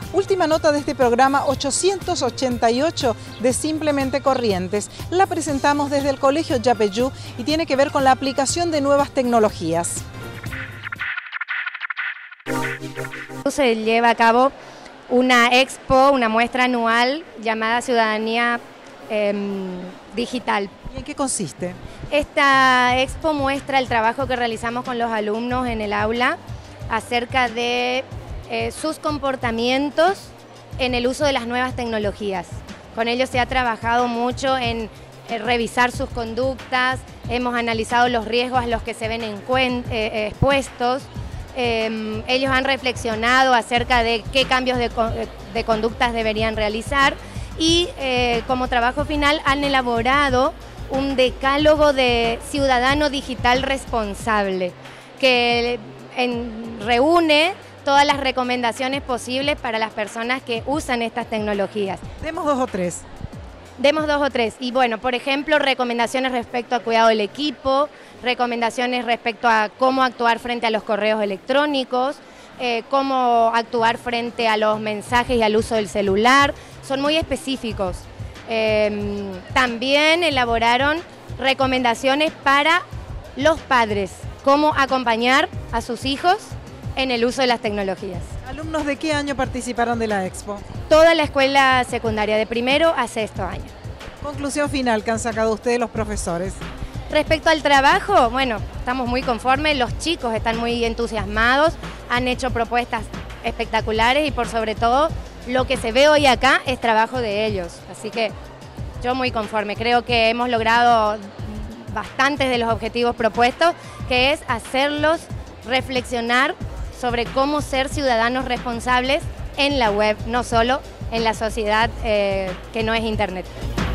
Última nota de este programa 888 de Simplemente Corrientes. La presentamos desde el Colegio Yapeyú y tiene que ver con la aplicación de nuevas tecnologías. Se lleva a cabo una expo, una muestra anual llamada Ciudadanía Digital. ¿Y en qué consiste? Esta expo muestra el trabajo que realizamos con los alumnos en el aula acerca de sus comportamientos en el uso de las nuevas tecnologías. Con ellos se ha trabajado mucho en revisar sus conductas, hemos analizado los riesgos a los que se ven expuestos. Ellos han reflexionado acerca de qué cambios de conductas deberían realizar y como trabajo final han elaborado un decálogo de ciudadano digital responsable que reúne todas las recomendaciones posibles para las personas que usan estas tecnologías. Demos dos o tres. Demos dos o tres. Y bueno, por ejemplo, recomendaciones respecto al cuidado del equipo, recomendaciones respecto a cómo actuar frente a los correos electrónicos, cómo actuar frente a los mensajes y al uso del celular. Son muy específicos. También elaboraron recomendaciones para los padres, cómo acompañar a sus hijos en el uso de las tecnologías. ¿Alumnos de qué año participaron de la expo? Toda la escuela secundaria, de primero a sexto año. Conclusión final que han sacado ustedes los profesores. Respecto al trabajo, bueno, estamos muy conformes, los chicos están muy entusiasmados, han hecho propuestas espectaculares y por sobre todo lo que se ve hoy acá es trabajo de ellos. Así que yo muy conforme, creo que hemos logrado bastantes de los objetivos propuestos, que es hacerlos reflexionar sobre cómo ser ciudadanos responsables en la web, no solo en la sociedad que no es Internet.